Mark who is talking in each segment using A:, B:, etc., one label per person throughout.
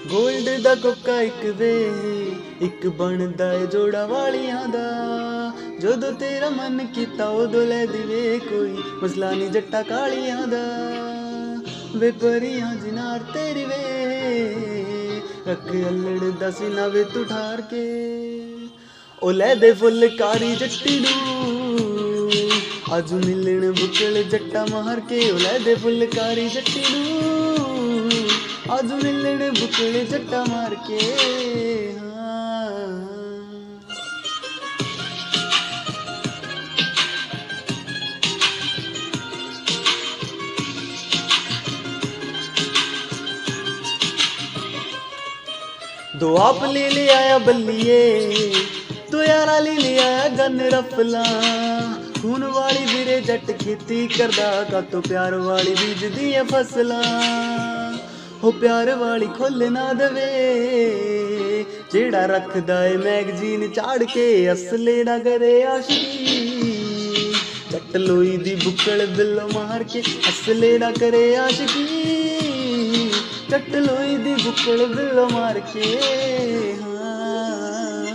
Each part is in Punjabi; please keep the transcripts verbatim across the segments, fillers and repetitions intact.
A: ਗੋਲਡ ਦਾ ਕੋਕਾ ਇੱਕ ਵੇ ਇੱਕ ਬਣਦਾ ਏ ਜੋੜਾ ਵਾਲੀਆਂ ਦਾ। ਜਦੋਂ ਤੇਰਾ ਮਨ ਕੀਤਾ ਉਦੋਂ ਲੈ ਦੇਵੇ ਕੋਈ ਮਸਲਾ ਨਹੀਂ ਜੱਟਾ ਕਾਲੀਆਂ ਦਾ। ਵੇ ਪਰੀਆਂ ਜਿਨਾਰ ਤੇਰੀ ਵੇ ਰੱਖ ਅਲੜ ਦਾ ਸੀਨਾ ਵੇ ਤੂੰ ਠਾਰ ਕੇ। ਉਹ ਲੈ ਦੇ ਫੁੱਲਕਾਰੀ ਜੱਟੀ ਨੂੰ ਅੱਜ ਮਿਲਣ ਬੁਕਲ ਜੱਟਾ ਮਾਰ ਕੇ। ਉਹ ਲੈ ਦੇ ਫੁੱਲਕਾਰੀ ਜੱਟੀ ਨੂੰ ਅੱਜ ਮਿਲਣ ਬੁਕਲ ਜੱਟਾ ਮਾਰ ਕੇ। ਹਾਂ दो आप ले ले आया बल्लिए दो यारा ले ले आया गन रफला। खून वाली वीरे जट खेती करदा का तो प्यार वाली बीज दी फसला। हो प्यार वाली खोल ना दवे जेड़ा रखदा है मैगजीन चाड़ के असले ना करे आशिकी। जट लोई दी बुक्कड़ बिल्लो मार के असले ना करे आशिकी। जट लोई दी बुक्कड़ बिल्लो मार के। हाँ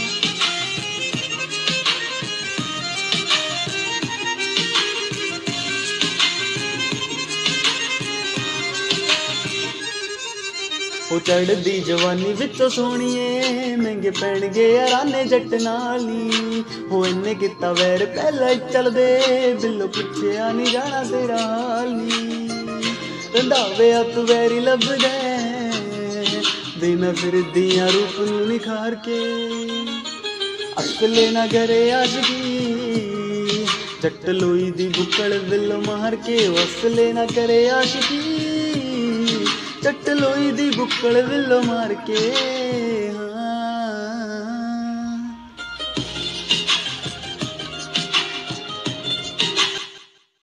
A: ਉਹ ਚੜ੍ਹਦੀ ਜਵਾਨੀ ਵਿੱਚੋਂ ਸੋਹਣੀਏ ਮਹਿੰਗੇ ਪੈਣਗੇ ਯਾਰਾਨੇ ਜੱਟ ਨਾਲ ਨੀ। ਹੋ ਇਹਨੇ ਕੀਤਾ ਵੈਰ ਪਹਿਲਾਂ ਹੀ ਚੱਲਦੇ ਬਿੱਲੋ ਪੁੱਛਿਆ ਨਹੀਂ ਜਾਣਾ ਤੇਰਾ ਹਾਲ ਨੀ। ਰੰਧਾਵੇ ਆ ਤੂੰ ਵੈਰੀ ਲੱਭਦਾ ਵੇ ਮੈਂ ਫਿਰਦੀਆਂ ਰੂਪ ਨੂੰ ਨਿਖਾਰ ਕੇ। ਅਸਲੇ ਨਾ ਕਰੇ ਆਸ਼ਕੀ ਜੱਟ ਲੋਈ ਦੀ ਬੁੱਕਲ ਬਿੱਲੋ ਮਾਰ ਕੇ। ਉਹ ਅਸਲੇ ਨਾ ਕਰੇ ਆਸ਼ਕੀ जट लोई दी बुक्कड़ विल्लो मार के।